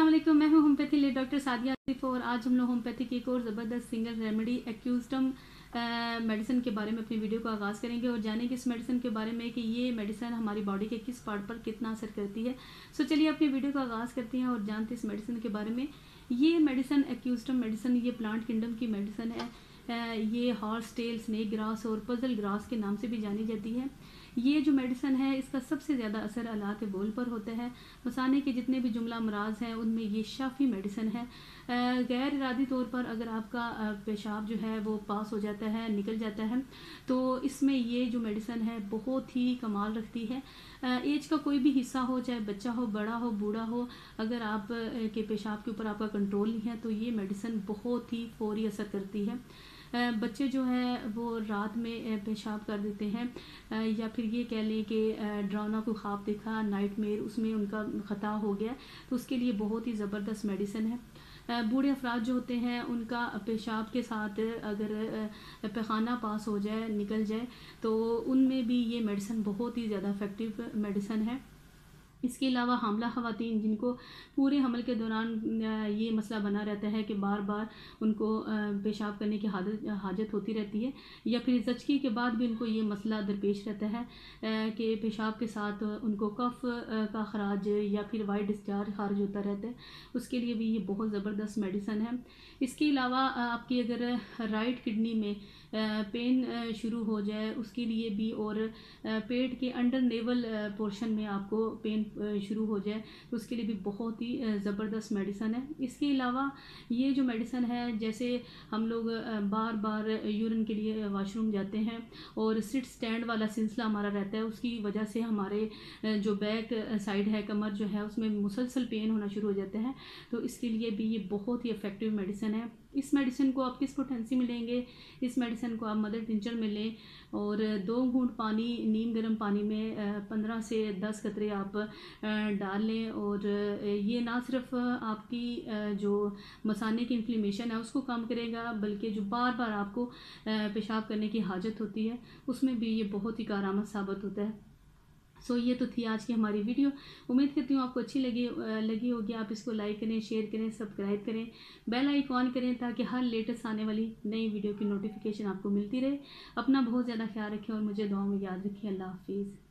अस्सलाम वालेकुम, मैं हूं होम्योपैथी ले डॉक्टर सादिया आसिफ और आज हम लोग होम्योपैथी की एक और ज़बरदस्त सिंगल रेमेडी एक्यूस्टम मेडिसिन के बारे में अपनी वीडियो का आगाज़ करेंगे और जानेंगे इस मेडिसिन के बारे में कि ये मेडिसिन हमारी बॉडी के किस पार्ट पर कितना असर करती है। सो चलिए अपनी वीडियो का आगाज़ करते हैं और जानते हैं इस मेडिसिन के बारे में। ये मेडिसिन एक्यूस्टम मेडिसिन ये प्लांट किंगडम की मेडिसिन है। ये हॉर्स टेल, स्नेक ग्रास और पजल ग्रास के नाम से भी जानी जाती है। ये जो मेडिसिन है इसका सबसे ज़्यादा असर अल्लाह के बोल पर होता है। मसाने के जितने भी जुमला अमराज हैं उनमें ये शाफ़ी मेडिसिन है। गैर इरादी तौर पर अगर आपका पेशाब जो है वो पास हो जाता है, निकल जाता है, तो इसमें ये जो मेडिसिन है बहुत ही कमाल रखती है। एज का कोई भी हिस्सा हो, चाहे बच्चा हो, बड़ा हो, बूढ़ा हो, अगर आप के पेशाब के ऊपर आपका कंट्रोल नहीं है तो ये मेडिसिन बहुत ही फौरी असर करती है। बच्चे जो है वो रात में पेशाब कर देते हैं या फिर ये कह लें कि ड्रावना को ख्वाब देखा, नाइटमेयर, उसमें उनका ख़ता हो गया, तो उसके लिए बहुत ही ज़बरदस्त मेडिसिन है। बूढ़े अफराद जो होते हैं उनका पेशाब के साथ अगर पैखाना पास हो जाए, निकल जाए, तो उनमें भी ये मेडिसिन बहुत ही ज़्यादा इफ़ेक्टिव मेडिसिन है। इसके अलावा हामला ख़वातीन जिनको पूरे हमल के दौरान ये मसला बना रहता है कि बार बार उनको पेशाब करने की हाजत होती रहती है या फिर ज़चकी के बाद भी उनको ये मसला दरपेश रहता है कि पेशाब के साथ उनको कफ का खराज या फिर वाइट डिस्चार्ज खारिज होता रहता है, उसके लिए भी ये बहुत ज़बरदस्त मेडिसिन है। इसके अलावा आपकी अगर राइट किडनी में पेन शुरू हो जाए उसके लिए भी, और पेट के अंडर नेवल पोर्शन में आपको पेन शुरू हो जाए तो उसके लिए भी बहुत ही ज़बरदस्त मेडिसिन है। इसके अलावा ये जो मेडिसिन है, जैसे हम लोग बार बार यूरिन के लिए वॉशरूम जाते हैं और सिट स्टैंड वाला सिलसिला हमारा रहता है, उसकी वजह से हमारे जो बैक साइड है, कमर जो है, उसमें मुसलसल पेन होना शुरू हो जाता है, तो इसके लिए भी ये बहुत ही इफ़ेक्टिव मेडिसिन है। इस मेडिसिन को आप किस पोटेंसी में लेंगे? इस मेडिसिन को आप मदर टिंचर में लें और 2 घूंट पानी, नीम गर्म पानी में 15 से 10 कतरे आप डाल लें, और ये ना सिर्फ आपकी जो मसाने की इन्फ्लेमेशन है उसको कम करेगा, बल्कि जो बार बार आपको पेशाब करने की हाजत होती है उसमें भी ये बहुत ही कारआमद साबित होता है। सो ये तो थी आज की हमारी वीडियो। उम्मीद करती हूँ आपको अच्छी लगी होगी। आप इसको लाइक करें, शेयर करें, सब्सक्राइब करें, बेल आइकन ऑन करें ताकि हर लेटेस्ट आने वाली नई वीडियो की नोटिफिकेशन आपको मिलती रहे। अपना बहुत ज़्यादा ख्याल रखें और मुझे दुआ में याद रखें। अल्लाह हाफिज़।